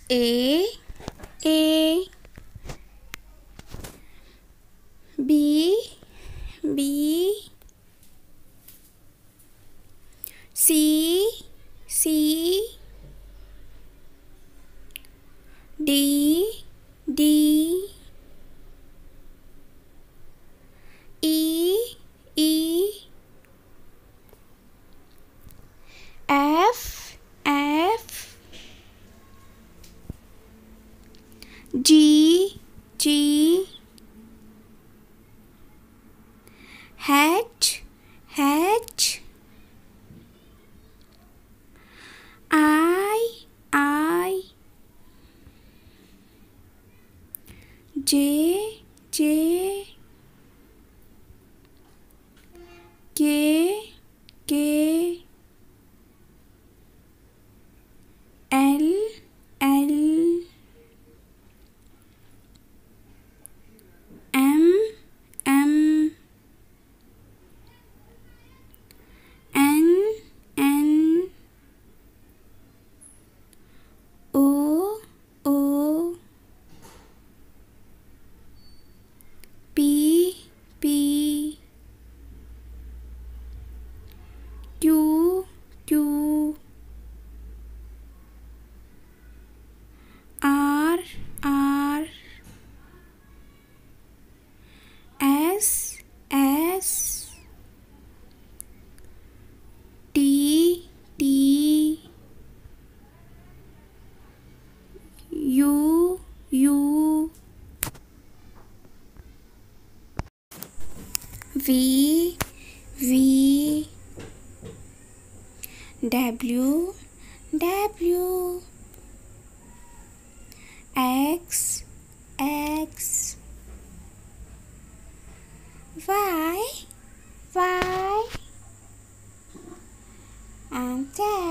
A B C D E F G H I J K L M N O P Q R S T U V W X Y and Z.